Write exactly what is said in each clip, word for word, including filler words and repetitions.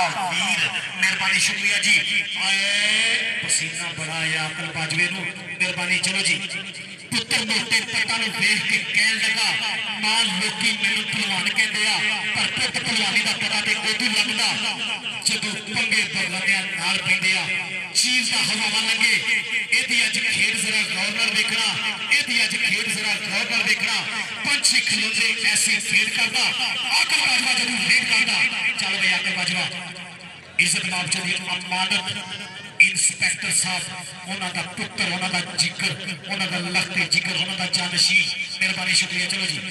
वीर मेहरबानी शुक्रिया जी आए पसीना बड़ा आया अकल बाजवे नूं मेहरबानी चलो जी पुत्र मोटे पत्ता नूं वेख के कहण लगा मां लोकी मैनूं पहलवान कहंदे आ पर पुत पहलवानी दा पता ते उदों लगदा जदों पंगे बदलदियां नाल पैंदे आ चीज दा हवावा लगे एदी अज खेड जरा गौर नाल वेखना एदी अज खेड जरा गौर नाल वेखना पंछी खलोंदे ऐसी खेड करदा अकल बाजवा जदों खेड करदा चल वे अकल बाजवा इज्जत नाम चली अमानत इंस्पेक्टर साहब उन्हां दा पुत्र उन्हां दा जिगर उन्हां दा लखते जिगर उन्हां दा जानशी मेहरबानी शुक्रिया चलो जी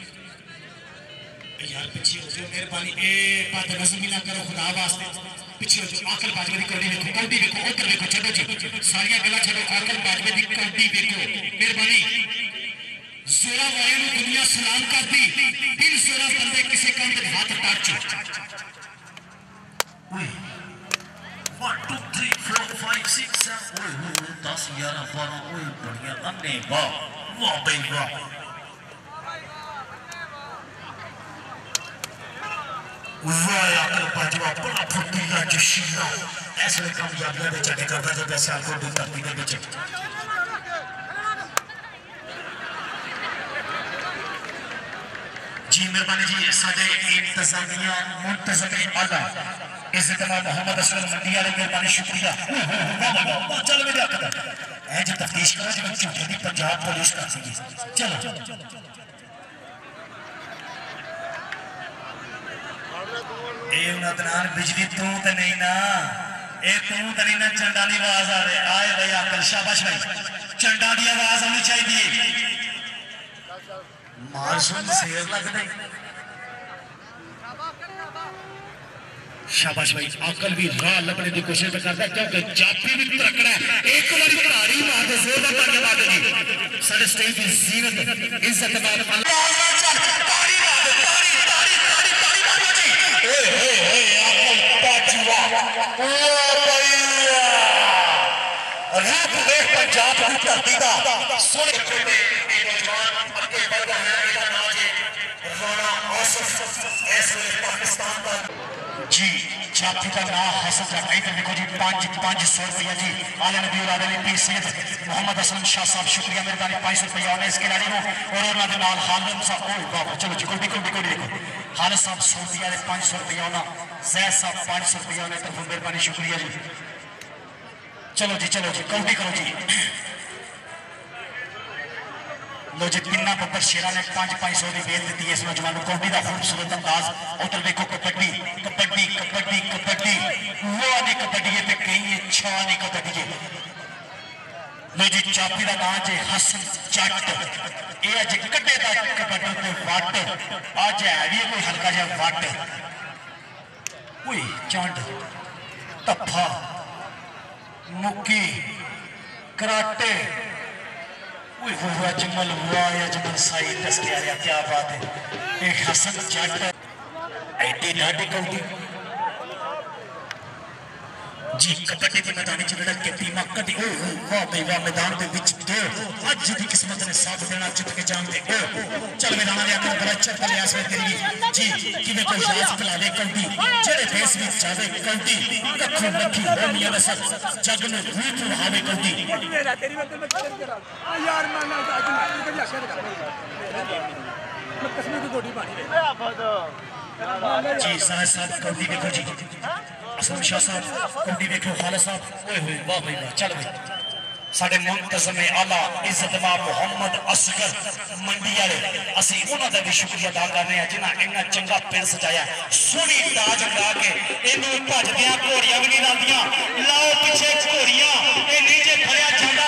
यार पीछे हो जाओ मेहरबानी ए बात नज़मी ना करो खुदा वास्ते पीछे हो जाओ अकल बाजवे दी कौड़ी देखो कौड़ी देखो उधर देखो चलो जी सारियां गल्लां छोड़ो अकल बाजवे दी कौड़ी देखो मेहरबानी जोरा वाले नूं दुनिया सलाम करदी दिल जोरा बंदे किसी काम दे हाथ टच ओए one two three four five six seven ओए दस ग्यारह बारह ओए बढ़िया अन्ने वाह वाह भाई वाह वाह अकल बाजवा बड़ा फुर्तीला जशीला ऐसे कामयाबियां दे चढ़े करदा जब ऐसे आको दी धरती दे विच जी मेहरबानी जी साडे इंतजामिया मुंतजम आला इज्जतमा मोहम्मद असलम मंडी वाले मेहरबानी शुक्रिया चल मेरे अकल ऐ जो तफ्तीश करा जो झूठे दी पंजाब पुलिस कर सी चलो ए उनदनान बिजली तू ते नहीं ना ए तू ते नहीं ना चंडा दी आवाज आ रही आए भाई अकल शाबाश भाई चंडा दी आवाज आनी चाहिए मासूम शेर लगदे शाबाश भाई अकल भी राह लभने की कोशिश करता क्योंकि जाफी भी तकड़ा एक बार ताड़ी मार दे जोरदार ताड़ी मार दे सारे स्टेज की जीनत इज्जत बात ताड़ी मार दे ताड़ी ताड़ी ताड़ी ताड़ी ताड़ी मार जी ओए ओए ओए अकल बाजवा ओ भैया रूप देख पंजाब की धरती दा सोने छोटे नौजवान अगे बढ़ रहा है इधर नाम है राणा आसिफ ऐसे पाकिस्तान का जी जाफी का नाम हसन का इधर देखो जी पाँच पाँच सौ रुपया जी आला नबी औलाद पी सैयद मोहम्मद असलम शाह साहब शुक्रिया मेहरबानी पाँच सौ रुपया उन्हें इस खिलाड़ी को और उन्होंने नाल हालिद साहब ओए बाबा चलो जी कुल कुल कुल देखो हालिद साहब सौ रुपया ने पाँच सौ रुपया उन्हें जैद साहब पाँच सौ रुपया उन्हें तरफ मेहरबानी शुक्रिया जी चलो जी चलो जी कौटी करो जी लो जी तिना पुत्र शेरा ने पांच पांच सौ की बेल दी इस नौजवान को कौटी का खूबसूरत अंदाज उधर देखो कबड्डी कबड्डी कबड्डी कबड्डी वो नहीं कबड्डी है कहीं है छा नहीं कबड्डी है लो जी चापी का नाम है हसन जट ये अज कटे का कबड्डी ते वट अज है भी कोई हल्का जिहा वट ओए चंड धप्पा मुक्की कराटे अजमल वाह अजमल साई दस गया क्या बात है एक हसन जट एडी ढाडी कौटी जी कबड्डी के मैदान च लड़क के टीमां कदी ओ वाह भाई वाह मैदान दे विच दो अज दी किस्मत ने साथ देना जित के जान दे ओ चल मैदान दे अंदर बड़ा चक्कर लिया सवे तेरी जी किने कोई याद खिला दे कौटी जेड़े फेस विच जावे कौटी कखो लखी हो मियां दा सब जग ने रूप वहावे कौटी तेरी वक्त में करा आ यार माना आज मैं कभी आशा कर मैं कसम की गोटी पानी जी साहब साहब कौटी देखो जी असलम शाह साहब कौटी देखो खालिद साहब ओए होए वाह भाई वाह चल भाई साडे मुंतजम आला इज्जतमा मोहम्मद असगर मंडी वाले असि उन्हां दा भी शुक्रिया अदा करने हैं जिन्हां इन्ना चंगा पिंड सजाया सोहनी ताज लगा के इन्नू भजदियां घोड़ियां भी नहीं लांदियां लाओ पीछे घोड़ियां ए नीचे फड़िया जांदा